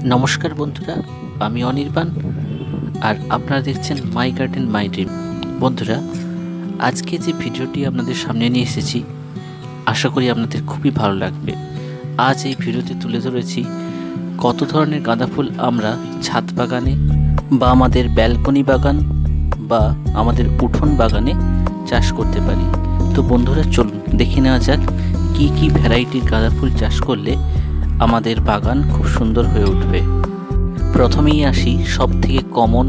নমস্কার বন্ধুরা, আমি অনির্বাণ আর আপনারা দেখছেন মাই গার্ডেন মাই ড্রিম। বন্ধুরা, আজকে যে ভিডিওটি আপনাদের সামনে নিয়ে এসেছি আশা করি আপনাদের খুবই ভালো লাগবে। আজ এই ভিডিওতে তুলে ধরেছি কত ধরনের গাঁদা ফুল আমরা ছাদ বাগানে বা আমাদের ব্যালকনি বাগান বা আমাদের উঠোন বাগানে চাষ করতে পারি। তো বন্ধুরা, চলুন দেখে নেওয়া যাক কী কী ভ্যারাইটির গাঁদা ফুল চাষ করলে আমাদের বাগান খুব সুন্দর হয়ে উঠবে। প্রথমেই আসি সব থেকে কমন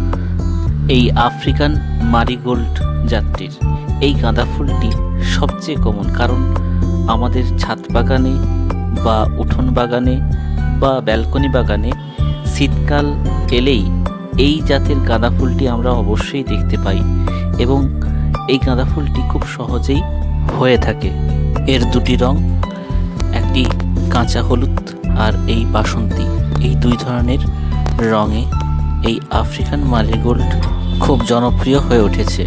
এই আফ্রিকান মারিগোল্ড জাতটির। এই গাঁদা ফুলটি সবচেয়ে কমন, কারণ আমাদের ছাদ বাগানে বা উঠোন বাগানে বা ব্যালকনি বাগানে শীতকাল এলেই এই জাতের গাঁদা ফুলটি আমরা অবশ্যই দেখতে পাই এবং এই গাঁদা ফুলটি খুব সহজেই হয়ে থাকে। এর দুটি রং, একটি কাঁচা হলুদ আর এই বাসন্তী, এই দুই ধরনের রঙে এই আফ্রিকান মারিগোল্ড খুব জনপ্রিয় হয়ে উঠেছে।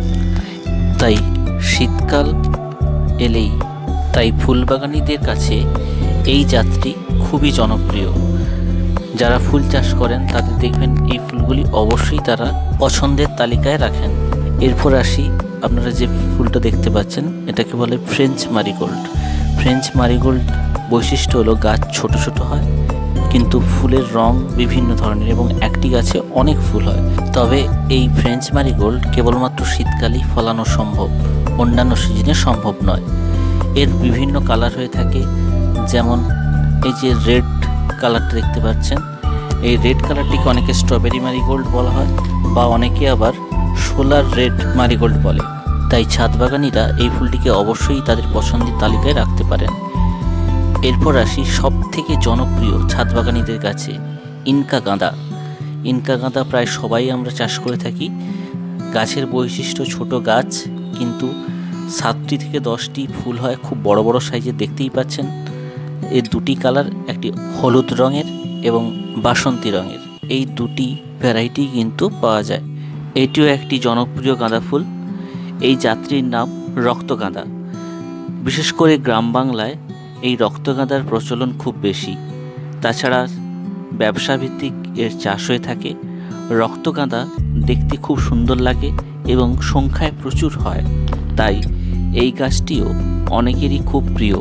তাই শীতকাল এলেই ফুলবাগানীদের কাছে এই জাতটি খুবই জনপ্রিয়। যারা ফুল চাষ করেন তাদের দেখবেন এই ফুলগুলি অবশ্যই তারা পছন্দের তালিকায় রাখেন। এরপর আসি, আপনারা যে ফুলটা দেখতে পাচ্ছেন এটাকে বলে ফ্রেঞ্চ মারিগোল্ড। ফ্রেঞ্চ মারিগোল্ড বৈশিষ্ট্য হলো গাছ ছোট ছোট হয়, কিন্তু ফুলের রং বিভিন্ন ধরনের এবং একটি গাছে অনেক ফুল হয়। তবে এই ফ্রেঞ্চ মারিগোল্ড কেবলমাত্র শীতকালেই ফলানো সম্ভব, অন্যান্য সিজনে সম্ভব নয়। এর বিভিন্ন কালার হয়ে থাকে, যেমন এই যে রেড কালারটা দেখতে পাচ্ছেন, এই রেড কালারটিকে অনেকে স্ট্রবেরি মারিগোল্ড বলা হয় বা অনেকে আবার সোলার রেড মারিগোল্ড বলে। তাই ছাদ বাগানিরা এই ফুলটিকে অবশ্যই তাদের পছন্দের তালিকায় রাখতে পারেন। এরপর আসি সব থেকে জনপ্রিয় ছাদ বাগানীদের কাছে ইনকা গাঁদা। ইনকা গাঁদা প্রায় সবাই আমরা চাষ করে থাকি। গাছের বৈশিষ্ট্য ছোট গাছ, কিন্তু 7টি থেকে 10টি ফুল হয়, খুব বড় বড় সাইজের, দেখতেই পাচ্ছেন। এর দুটি কালার, একটি হলুদ রঙের এবং বাসন্তী রঙের, এই দুটি ভ্যারাইটি কিন্তু পাওয়া যায়। এটিও একটি জনপ্রিয় গাঁদা ফুল। এই জাতটির নাম রক্তগাঁদা। বিশেষ করে গ্রাম বাংলায় এই রক্তগাঁদার প্রচলন খুব বেশি। তাছাড়া ব্যবসাভিত্তিক এর চাষ হয়ে থাকে। রক্তগাঁদা দেখতে খুব সুন্দর লাগে এবং সংখ্যায় প্রচুর হয়, তাই এই গাছটিও অনেকেরই খুব প্রিয়।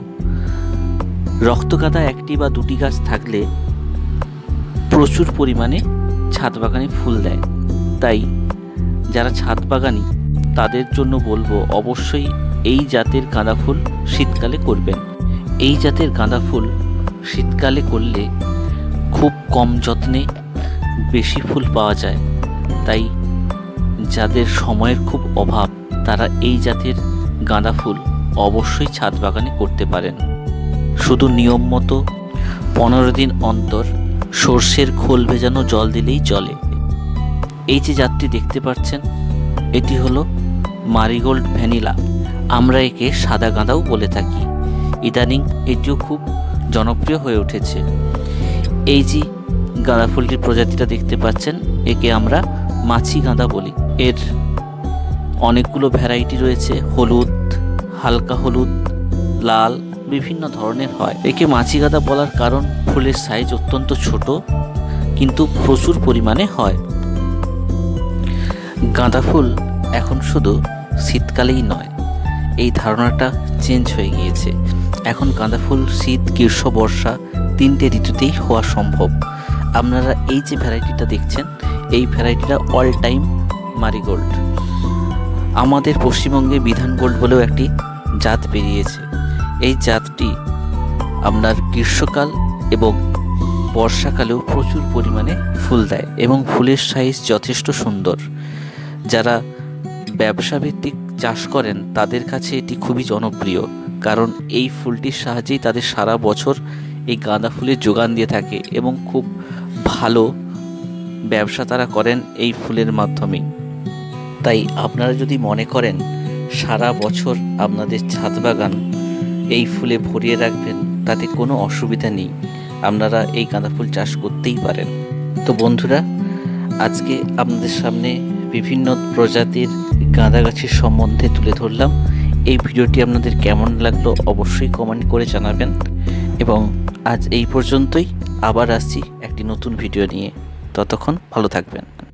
রক্তগাঁদা একটি বা দুটি গাছ থাকলে প্রচুর পরিমাণে ছাদ বাগানে ফুল দেয়। তাই যারা ছাদ বাগানি তাদের জন্য বলবো অবশ্যই এই জাতের গাঁদা ফুল শীতকালে করবেন। এই জাতের গাঁদা ফুল শীতকালে করলে খুব কম যত্নে বেশি ফুল পাওয়া যায়। তাই যাদের সময়ের খুব অভাব তারা এই জাতের গাঁদা ফুল অবশ্যই ছাদ বাগানে করতে পারেন। শুধু নিয়ম মতো 15 দিন অন্তর সর্ষের খোল ভেজানো জল দিলেই চলে। এই যে জাতটি দেখতে পাচ্ছেন এটি হলো মারিগোল্ড ভ্যানিলা। আমরা একে সাদা গাঁদাও বলে থাকি। ইদানিং এটিও খুব জনপ্রিয় হয়ে উঠেছে। এই যে গাঁদা ফুলটির প্রজাতিটা দেখতে পাচ্ছেন একে আমরা মাছি গাঁদা বলি। এর অনেকগুলো ভ্যারাইটি রয়েছে, হলুদ, হালকা হলুদ, লাল, বিভিন্ন ধরনের হয়। একে মাছি গাঁদা বলার কারণ ফুলের সাইজ অত্যন্ত ছোট, কিন্তু প্রচুর পরিমাণে হয়। গাঁদা ফুল এখন শুধু শীতকালেই নয়, এই ধারণাটা চেঞ্জ হয়ে গিয়েছে। এখন গাঁদা ফুল শীত, গ্রীষ্ম, বর্ষা 3টে ঋতুতেই হওয়া সম্ভব। আপনারা এই যে ভ্যারাইটিটা দেখছেন এই ভ্যারাইটিটা অল টাইম মারিগোল্ড। আমাদের পশ্চিমবঙ্গে বিধান গোল্ড বলেও একটি জাত বেরিয়েছে। এই জাতটি আপনার গ্রীষ্মকাল এবং বর্ষাকালেও প্রচুর পরিমাণে ফুল দেয় এবং ফুলের সাইজ যথেষ্ট সুন্দর। যারা ব্যবসাভিত্তিক চাষ করেন তাদের কাছে এটি খুবই জনপ্রিয়, কারণ এই ফুলটির সাহায্যেই তাদের সারা বছর এই গাঁদা ফুলের যোগান দিয়ে থাকে এবং খুব ভালো ব্যবসা তারা করেন এই ফুলের মাধ্যমে। তাই আপনারা যদি মনে করেন সারা বছর আপনাদের ছাদ বাগান এই ফুলে ভরিয়ে রাখবেন, তাতে কোনো অসুবিধা নেই, আপনারা এই গাঁদা ফুল চাষ করতেই পারেন। তো বন্ধুরা, আজকে আপনাদের সামনে বিভিন্ন প্রজাতির গাঁদা গাছের সম্বন্ধে তুলে ধরলাম। এই ভিডিওটি আপনাদের কেমন লাগলো অবশ্যই কমেন্ট করে জানাবেন এবং আজ এই পর্যন্তই। আবার আসছি একটি নতুন ভিডিও নিয়ে। ততক্ষণ ভালো থাকবেন।